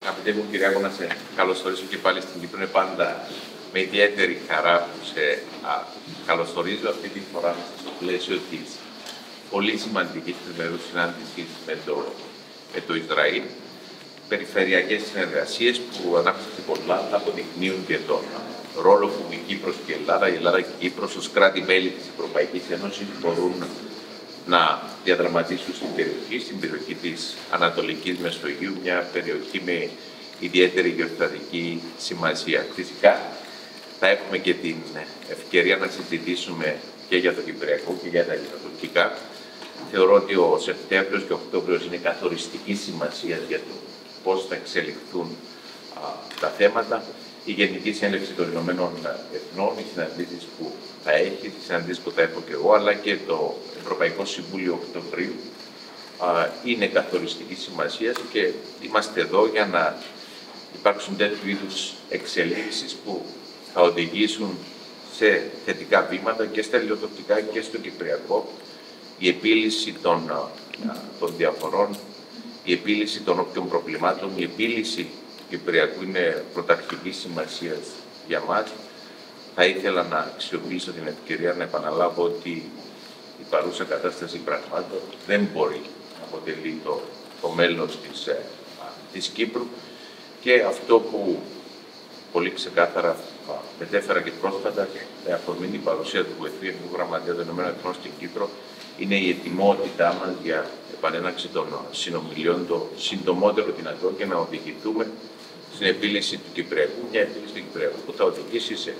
Αγαπητέ μου Κυριάκο, να σε καλωσορίσω και πάλι στην Κύπρο. Είναι πάντα με ιδιαίτερη χαρά που σε καλωσορίζω αυτή τη φορά στο πλαίσιο της πολύ σημαντικής τριμερούς συνάντησης με το Ισραήλ. Περιφερειακές συνεργασίες που ανάμεσα σε πολλά αποδεικνύουν και τον ρόλο που η Κύπρος και η Ελλάδα και η Κύπρος ως κράτη-μέλη της Ευρωπαϊκής Ένωσης μπορούν να διαδραματίσουν στην περιοχή της Ανατολικής Μεσογείου, μια περιοχή με ιδιαίτερη γεωστρατική σημασία. Φυσικά θα έχουμε και την ευκαιρία να συζητήσουμε και για το Κυπριακό και για τα ελληνοτουρκικά. Θεωρώ ότι ο Σεπτέμβριος και ο Οκτώβριος είναι καθοριστική σημασία για το πώς θα εξελιχθούν τα θέματα. Η Γενική Συνέλευση των Ηνωμένων Εθνών, οι συναντήσεις που θα έχει, οι συναντήσεις που θα έχω και εγώ, αλλά και το Ευρωπαϊκό Συμβούλιο Οκτωβρίου είναι καθοριστική σημασία και είμαστε εδώ για να υπάρξουν τέτοιου είδους εξελίξεις που θα οδηγήσουν σε θετικά βήματα και στα ελληνοτουρκικά και στο Κυπριακό. Η επίλυση των διαφορών, η επίλυση των όποιων προβλημάτων, η επίλυση του Κυπριακού είναι πρωταρχικής σημασίας για μας. Θα ήθελα να αξιοποιήσω την ευκαιρία να επαναλάβω ότι η παρούσα κατάσταση πραγμάτων δεν μπορεί να αποτελεί το μέλλον της Κύπρου και αυτό που πολύ ξεκάθαρα μετέφερα και πρόσφατα με αφορμή την παρουσία του Βοηθού Γενικού Γραμματέα των ΗΠΑ στην Κύπρο είναι η ετοιμότητά μας για επανέναξη των συνομιλιών το συντομότερο δυνατό και να οδηγηθούμε στην επίλυση του Κυπριακού, μια επίλυση του Κυπριακού που θα οδηγήσει σε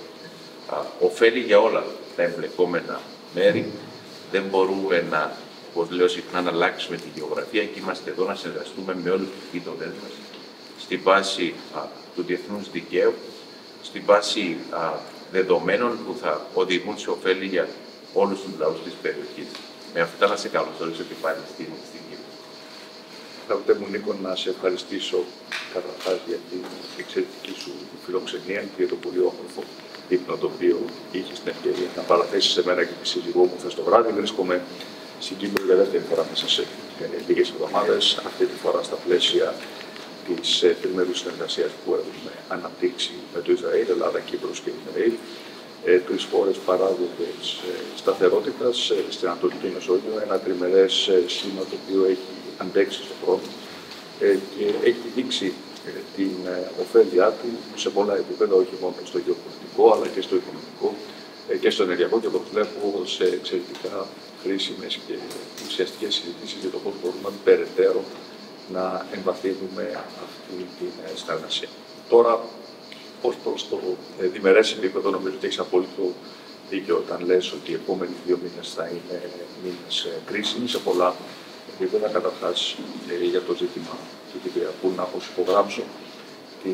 ωφέλη για όλα τα εμπλεκόμενα μέρη. Δεν μπορούμε να, όπως λέω συχνά, να αλλάξουμε τη γεωγραφία και είμαστε εδώ να συνεργαστούμε με όλους τους γείτονές μας στη βάση του διεθνούς δικαίου, στη βάση δεδομένων που θα οδηγούν σε ωφέλη για όλους τους λαούς της περιοχής. Με αυτά να σε καλωσορίσω και πάλι στην Κύπρο. Αγαπητέ μου Νίκο, να σε ευχαριστήσω καταρχάς για την εξαιρετική σου φιλοξενία και το πολύ όμορφο ύπνο το οποίο είχε την ευκαιρία να παραθέσει σε μένα και τη σύζυγό μου χθες το βράδυ. Βρίσκομαι στην Κύπρο για δεύτερη φορά μέσα σε λίγες εβδομάδες, αυτή τη φορά στα πλαίσια της τριμερούς συνεργασίας που έχουμε αναπτύξει με το Ισραήλ, Ελλάδα, Κύπρος και Ισραήλ. Τρεις χώρες παράγοντες σταθερότητας στην Ανατολική Μεσόγειο, ένα τριμερές σχήμα το οποίο έχει αντέξει στον χρόνο και έχει δείξει την ωφέλειά του σε πολλά επίπεδα, όχι μόνο στο γεωπολιτικό αλλά και στο οικονομικό και στο ενεργειακό, και το βλέπω σε εξαιρετικά χρήσιμες και ουσιαστικές συζητήσεις για το πώς μπορούμε περαιτέρω να εμβαθύνουμε αυτή την συνεργασία. Τώρα, ως προς το διμερές επίπεδο, νομίζω ότι έχεις απόλυτο δίκιο όταν λες ότι οι επόμενοι 2 μήνες θα είναι μήνες κρίσιμοι σε πολλά επίπεδα. Καταρχάς, για το ζήτημα του Κυπριακού, να υπογράψω την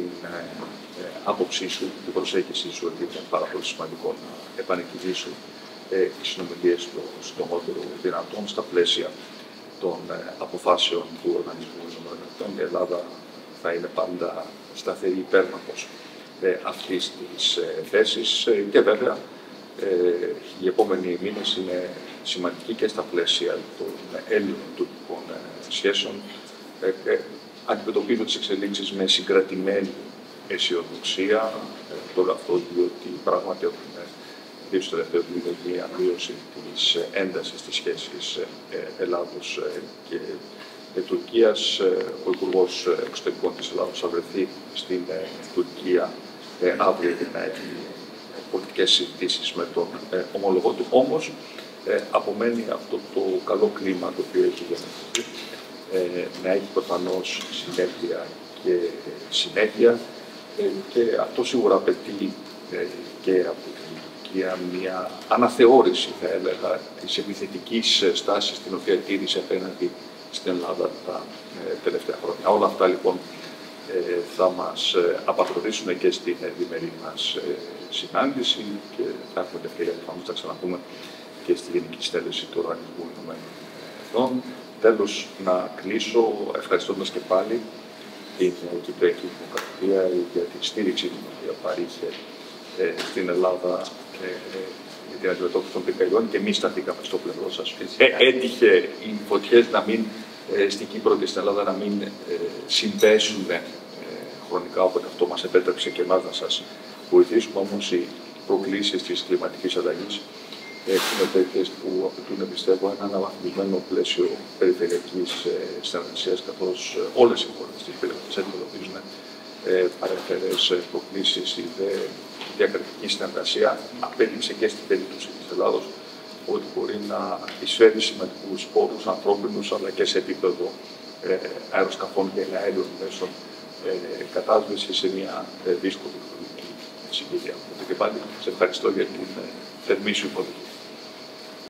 άποψή σου, την προσέγγιση σου ότι είναι πάρα πολύ σημαντικό να επανεκκινήσουν οι συνομιλίες το συντομότερο δυνατόν στα πλαίσια των αποφάσεων του Οργανισμού Ηνωμένων. Η Ελλάδα θα είναι πάντα σταθερή υπέρμαχος αυτής της θέσης και βέβαια οι επόμενοι μήνες είναι σημαντικοί και στα πλαίσια των Έλληνο-τουρκικών σχέσεων. Αντιμετωπίζω τις εξελίξεις με συγκρατημένη αισιοδοξία, τώρα αυτό διότι πράγματι έχουμε δει στους τελευταίους μήνες μια μείωση της έντασης της σχέσης Ελλάδος και Τουρκίας. Ο Υπουργός Εξωτερικών της Ελλάδος θα βρεθεί στην Τουρκία αύριο για να έχει πολιτικές συζητήσεις με τον ομολογό του. Όμως απομένει αυτό το καλό κλίμα το οποίο έχει γεννηθεί να έχει προφανώς συνέχεια και αυτό σίγουρα απαιτεί και από την Τουρκία μια αναθεώρηση, θα έλεγα, της επιθετικής στάσης την οποία τήρησε απέναντι στην Ελλάδα τα τελευταία χρόνια. Όλα αυτά λοιπόν θα μας απασχολήσουν και στην διμερή μας συνάντηση και θα έχουμε την ευκαιρία να τα ξαναπούμε και στη Γενική Συνέλευση του Οργανισμού Ηνωμένων Εθνών. Τέλος, να κλείσω ευχαριστώντας και πάλι την Κυπριακή Δημοκρατία για τη στήριξη την οποία παρήχε στην Ελλάδα για την αντιμετώπιση των πυρκαγιών και εμείς σταθήκαμε στο πλευρό σας. Έτυχε οι φωτιές να μην στην Κύπρο και στην Ελλάδα να μην συμπέσουν χρονικά, οπότε αυτό μας επέτρεψε και εμάς να σας βοηθήσουμε. Όμως οι προκλήσεις της κλιματικής αλλαγής είναι τέτοιες που απαιτούν, πιστεύω, ένα αναβαθμισμένο πλαίσιο περιφερειακής συνεργασίας, καθώς όλες οι χώρες της περιοχής αντιμετωπίζουν παρεμφερές προκλήσεις. Η διακρατική συνεργασία απέδειξε και στην περίπτωση της Ελλάδος ότι μπορεί να εισφέρει σημαντικούς πόρους ανθρώπινους, αλλά και σε επίπεδο αεροσκαφών και αέριων μέσων κατάσβεση σε μια δύσκολη χρονική συγκυρία. Και πάλι σε ευχαριστώ για την θερμή σου υποδοχή.